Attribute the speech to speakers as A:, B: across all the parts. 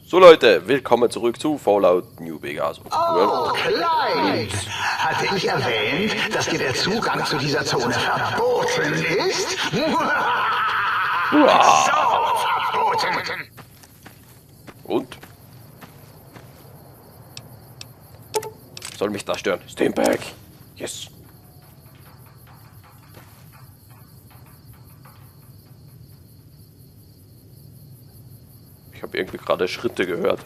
A: So Leute, willkommen zurück zu Fallout New Vegas.
B: Oh, Clyde! Hatte ich erwähnt, dass dir der Zugang zu dieser Zone verboten ist? So verboten!
A: Und? Soll mich das stören? Steampack! Yes! Ich habe irgendwie gerade Schritte gehört.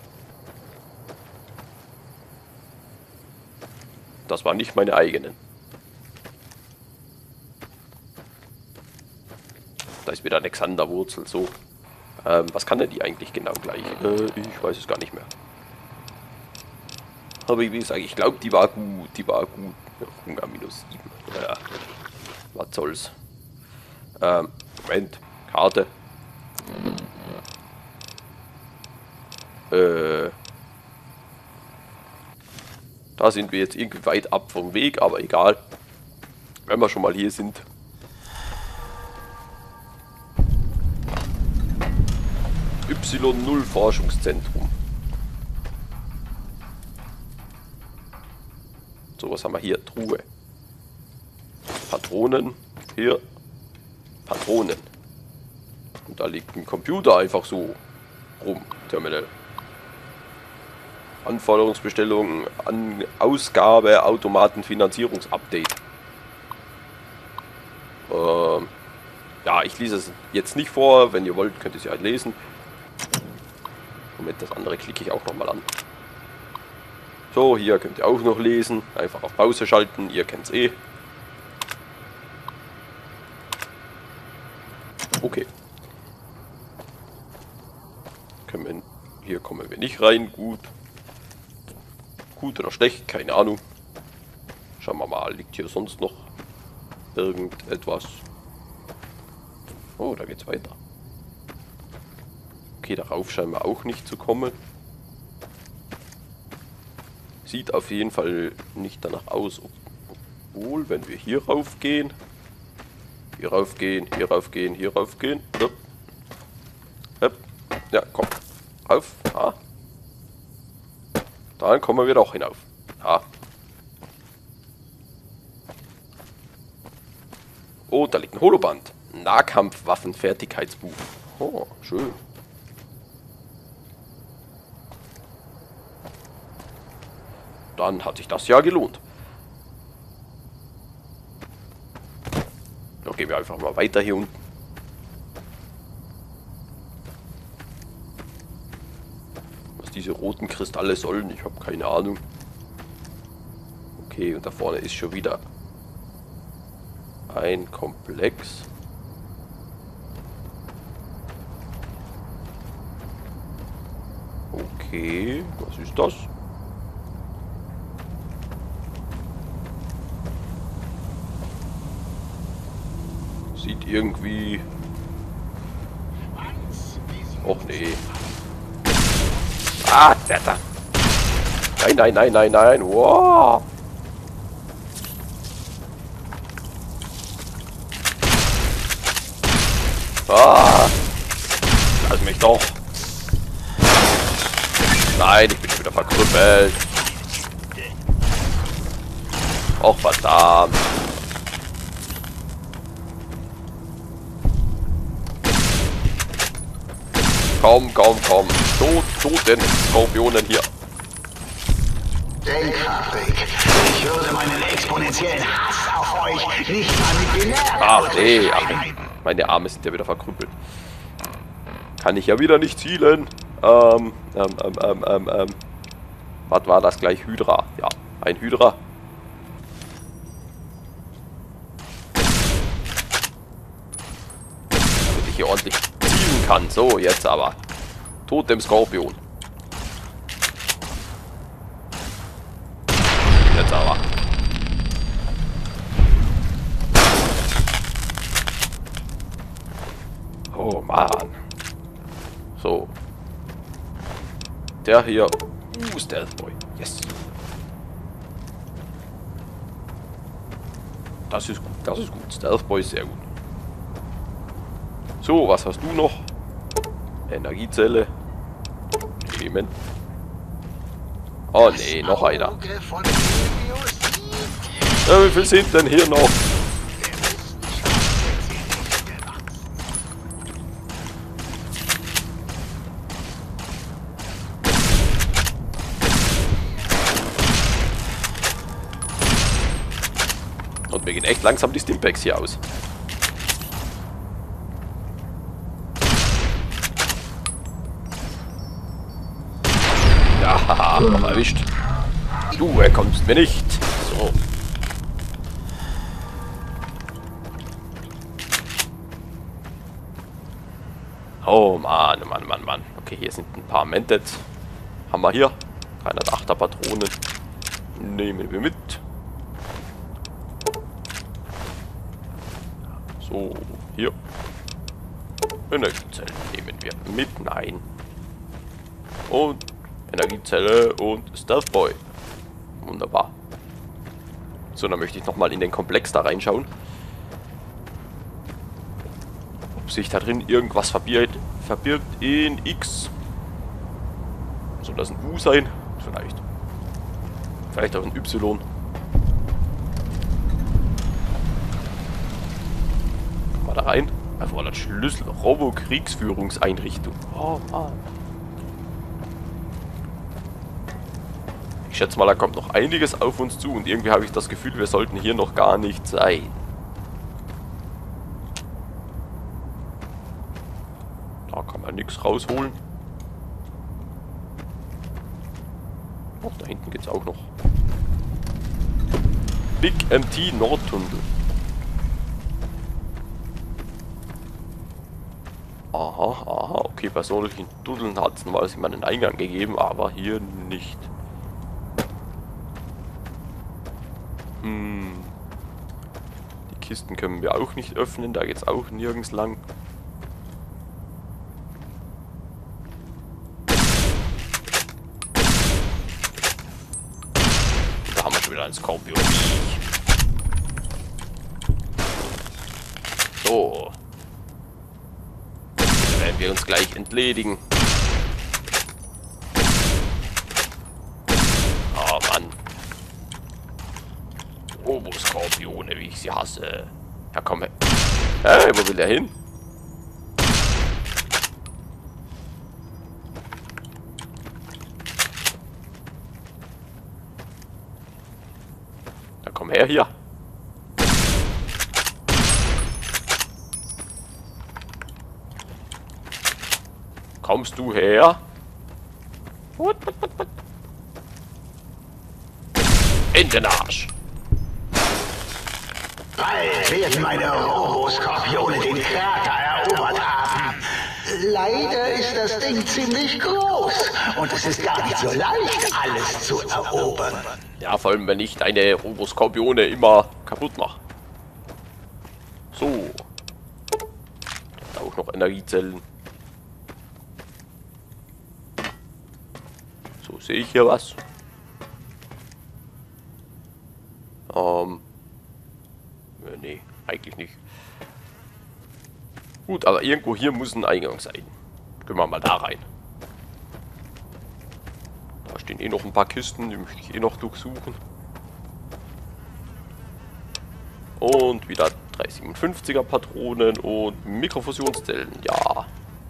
A: Das waren nicht meine eigenen. Da ist wieder Alexanderwurzel, so. Was kann denn die eigentlich genau gleich? Ich weiß es gar nicht mehr. Aber wie gesagt, ich glaube, die war gut. Die war gut. Ja, Hunger minus 7. Ja, was soll's. Moment. Karte. Da sind wir jetzt irgendwie weit ab vom Weg, aber egal. Wenn wir schon mal hier sind. Y0 Forschungszentrum. So, was haben wir hier? Truhe. Patronen. Hier. Patronen. Und da liegt ein Computer einfach so rum. Terminal. Anforderungsbestellung, Ausgabe, Automatenfinanzierungsupdate. Ja, ich lese es jetzt nicht vor. Wenn ihr wollt, könnt ihr es ja lesen. Moment, das andere klicke ich auch nochmal an. So, hier könnt ihr auch noch lesen. Einfach auf Pause schalten, ihr kennt es eh. Okay. Hier kommen wir nicht rein, gut. Gut oder schlecht, keine Ahnung. Schauen wir mal, liegt hier sonst noch irgendetwas? Oh, da geht's weiter. Okay, darauf scheinen wir auch nicht zu kommen. Sieht auf jeden Fall nicht danach aus, obwohl, wenn wir hier rauf gehen, hier rauf gehen, hier rauf gehen, hier rauf gehen. Ja, komm. Rauf. Ah. Dann kommen wir doch hinauf. Ja. Oh, da liegt ein Holoband. Nahkampfwaffenfertigkeitsbuch. Oh, schön. Dann hat sich das ja gelohnt. Dann gehen wir einfach mal weiter hier unten. Was diese roten Kristalle sollen, ich habe keine Ahnung. Okay, und da vorne ist schon wieder ein Komplex. Okay, was ist das? Sieht irgendwie... Och nee. Ah, da. Nein, nein, nein, nein, nein. Wow. Ah. Lass mich doch. Nein, ich bin schon wieder verkrüppelt. Och, verdammt. Komm. Tot den Skorpionen hier.
B: Denkfabrik. Ich würde meinen exponentiellen Hass auf euch nicht mal mit binären
A: Ach nee, meine Arme sind ja wieder verkrüppelt. Kann ich ja wieder nicht zielen. Was war das gleich? Hydra. Ja, ein Hydra. Damit ich hier ordentlich zielen kann. So, jetzt aber. Tod dem Skorpion. Jetzt aber. Oh Mann. So. Der hier. Stealth Boy. Yes. Das ist gut, das ist gut. Stealth Boy ist sehr gut. So, was hast du noch? Energiezelle. nehmen. Oh nee, noch einer. Ja, wie viel sind denn hier noch? Und mir gehen echt langsam die Stimpaks hier aus. Ja, haha, noch erwischt. Du kommst mir nicht. So. Oh Mann, Mann, Mann, Mann. Okay, hier sind ein paar Mentets. Haben wir hier. 308er Patronen. Nehmen wir mit. So, hier. Energiezelle nehmen wir mit. Nein. Und Energiezelle und Stealth Boy. Wunderbar. So, dann möchte ich nochmal in den Komplex da reinschauen. Ob sich da drin irgendwas verbirgt in X. Soll das ein U sein? Vielleicht. Vielleicht auch ein Y. Kommen wir da rein? Also das Schlüssel. Robo-Kriegsführungseinrichtung. Oh Mann. Ich schätze mal, da kommt noch einiges auf uns zu und irgendwie habe ich das Gefühl, wir sollten hier noch gar nicht sein. Da kann man nichts rausholen. Oh, da hinten geht es auch noch. Big MT Nordtunnel. Aha, aha, okay, bei solchen Tunneln hat es mal einen Eingang gegeben, aber hier nicht. Die Kisten können wir auch nicht öffnen, da geht es auch nirgends lang. Da haben wir schon wieder einen Skorpion. So. Da werden wir uns gleich entledigen. Oh Mann. Robo-Skorpione, wie ich sie hasse. Ja, komm her. Hey, wo will der hin? Ja, komm her hier. Kommst du her? In den Arsch.
B: Bald werden meine Robo-Skorpione den Krater erobert haben. Leider ist das Ding ziemlich groß und es ist gar nicht so leicht, alles zu erobern.
A: Ja, vor allem, wenn ich deine Robo-Skorpione immer kaputt mache. So. Da auch noch Energiezellen. So, sehe ich hier was? Nee, eigentlich nicht. Gut, aber irgendwo hier muss ein Eingang sein. Gehen wir mal da rein. Da stehen eh noch ein paar Kisten, die möchte ich eh noch durchsuchen. Und wieder 357er Patronen und Mikrofusionszellen, ja.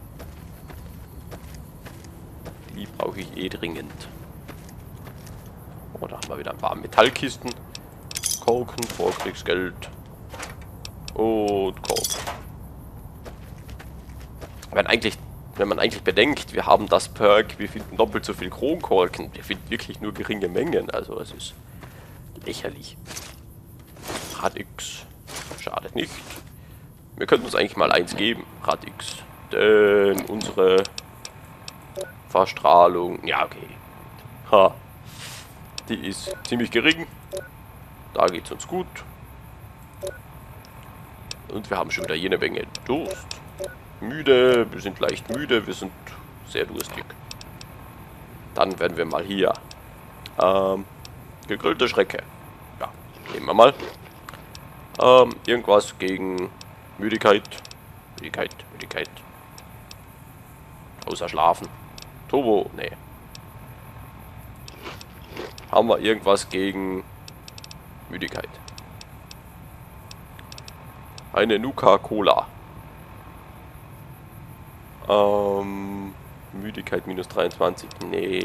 A: Die brauche ich eh dringend. Oh, da haben wir wieder ein paar Metallkisten. Korken, Vorkriegsgeld. Und Korken. Wenn man eigentlich bedenkt, wir haben das Perk, wir finden doppelt so viel Kronkorken. Wir finden wirklich nur geringe Mengen, also es ist lächerlich. Radix. Schadet nicht. Wir könnten uns eigentlich mal eins geben, Radix. Denn unsere Verstrahlung, ja okay. Ha. Die ist ziemlich gering. Da geht es uns gut. Und wir haben schon wieder jede Menge Durst. Müde, wir sind leicht müde, wir sind sehr durstig. Dann werden wir mal hier gegrillte Schrecke. Ja, nehmen wir mal. Irgendwas gegen Müdigkeit. Müdigkeit. Außer Schlafen. Turbo? Nee. Haben wir irgendwas gegen Müdigkeit? Eine Nuka-Cola. Müdigkeit minus 23. Nee.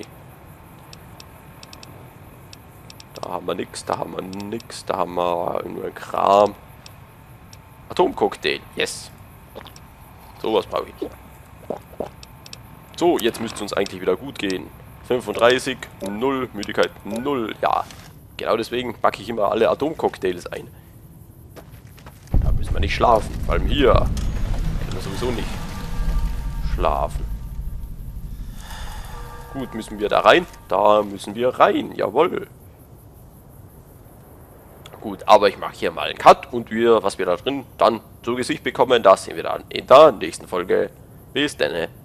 A: Da haben wir nix, da haben wir nix, da haben wir nur Kram. Atomcocktail, yes. Sowas brauche ich. So, jetzt müsste es uns eigentlich wieder gut gehen. 35, 0, Müdigkeit 0. Ja, genau deswegen packe ich immer alle Atomcocktails ein. Da müssen wir nicht schlafen. Vor allem hier können wir sowieso nicht schlafen. Gut, müssen wir da rein? Da müssen wir rein, jawohl. Gut, aber ich mache hier mal einen Cut und was wir da drin dann zu Gesicht bekommen, das sehen wir dann in der nächsten Folge. Bis dann.